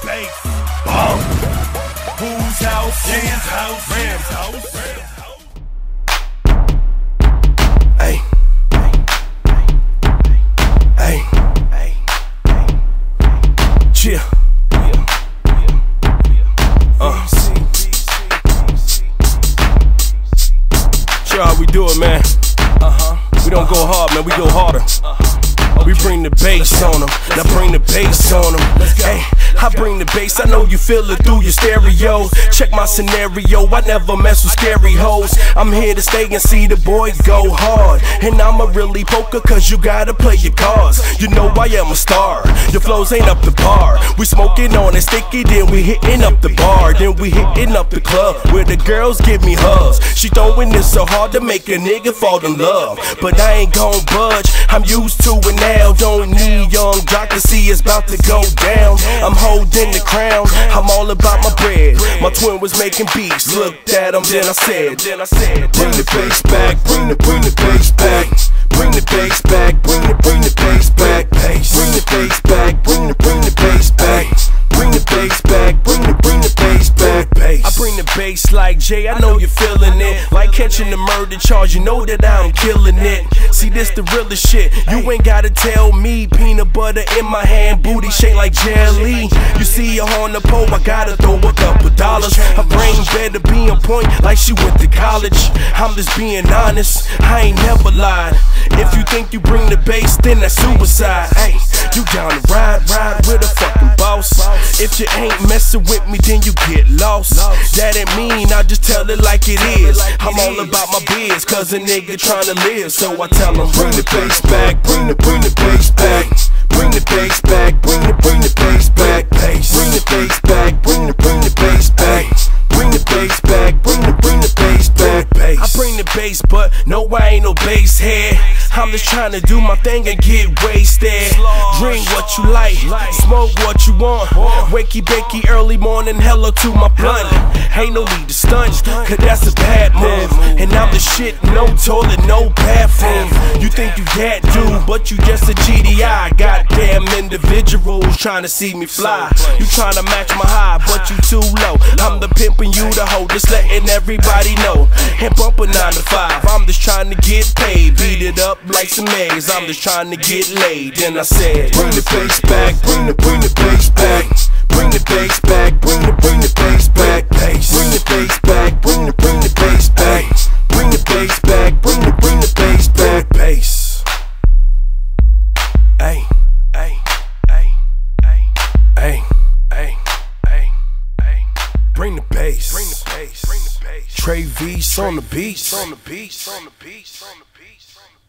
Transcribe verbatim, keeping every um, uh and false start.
bass. Boom. Whose house? Rams house. Rams house. Hey. Hey. Hey. Chill. Uh. Sure how we do it, man. Uh-huh. We don't go hard, man. We go harder. We bring the bass on them. Now bring the bass on them. Hey, I bring the bass. I know you feel it through your stereo. Check my scenario. I never mess with scary hoes. I'm here to stay and see the boys go hard. And I'ma really poker cause you gotta play your cards. You know I am a star. Your flows ain't up the par. We smoking on it sticky, then we hitting up the bar. Then we hitting up the club where the girls give me hugs. She throwing this so hard to make a nigga fall in love. But I ain't gon' budge. I'm used to it now. Don't need young Jock to see it's about to go down. I'm holding the crown. I'm all about my bread. My twin was making beats. Looked at him, then I said, then I said, bring the bass back, bring the, bring the bass back. Bring the bass back, bring the, bring the bass back. Bring the bass back, bring the, bring the bass back. Bring the bass back, bring the, bring the bass back. I bring the bass like Jay, I know you're feeling it. Like catching the murder charge, you know that I'm killing it. See, this the realest shit. You ain't gotta tell me. Peanut butter in my hand, booty shake like jelly. You see her on the pole, I gotta throw a couple dollars. Her brain better be on point like she went to college. I'm just being honest, I ain't never lied. If you think you bring the bass, then that's suicide. Hey, you down to ride, ride with a fucking boss. If you ain't messing with me, then you get lost. That ain't mean, I just tell it like it is. I'm all about my biz, cause a nigga tryna live. So I tell him, bring the bass back, bring the, bring the bass back. Bring the bass back, bring the, bring the bass back. Bring the bass back, bring the, bring the bass back. Bring the bass back, bring the, bring the bass back. I bring the bass, but no, I ain't no bass head. I'm just trying to do my thing and get wasted. Drink what you like, smoke what you want. Wakey bakey early morning, hello to my blunt. Ain't no need to stunt, cause that's a bad move. And I'm the shit, no toilet, no bathroom. You think you that dude, but you just a G D I. Goddamn individuals trying to see me fly. You trying to match my high, but you too low. I'm the pimpin', you the hoe, just letting everybody know. And bump a nine to five, I'm just trying to get paid. Beat it up like some eggs, I'm just trying to get laid. Then I said, bring the bass back, bring the, bring the bass back. Bring the bass back, bring the, bring the bass back. Bring the bass back, bring the, bring the bass back. Bring the bass back, bring the, bring the bass back. Bass. Ay, ay, ay, ay, ay, ay, ay, ay. Bring the bass, bring the bass, bring the bass. Trey V's on the beats, on the beats, on the beats, on the beats.